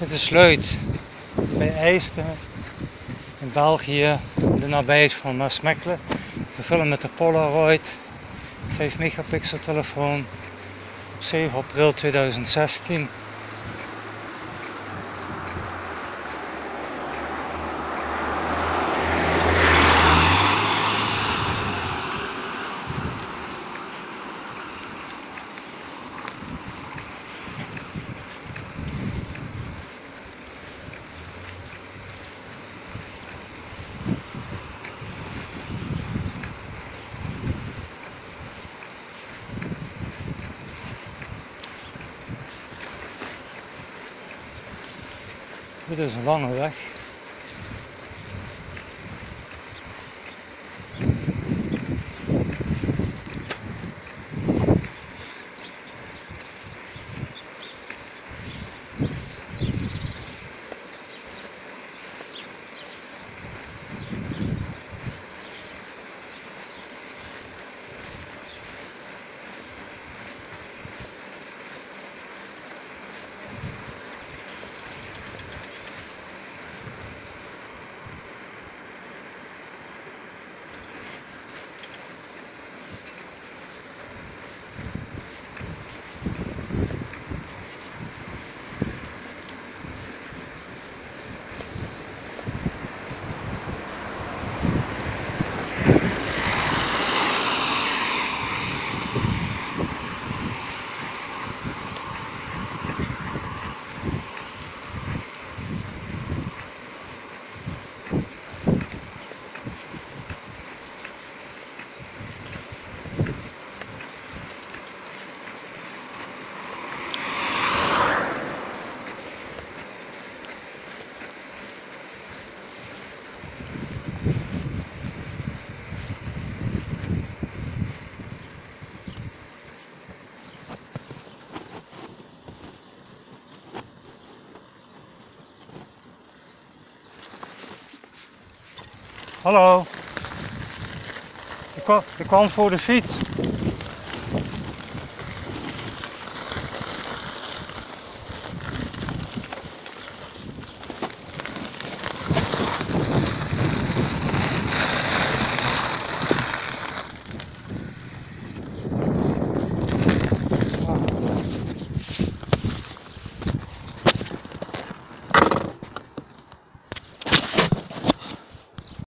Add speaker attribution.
Speaker 1: Dit is Luid, bij Eijsten, in België, in de nabijheid van Maasmechelen. Gefilmd met de Polaroid 5 megapixel telefoon op 7 april 2016. Dit is een lange weg. Hallo, ik kwam voor de fiets.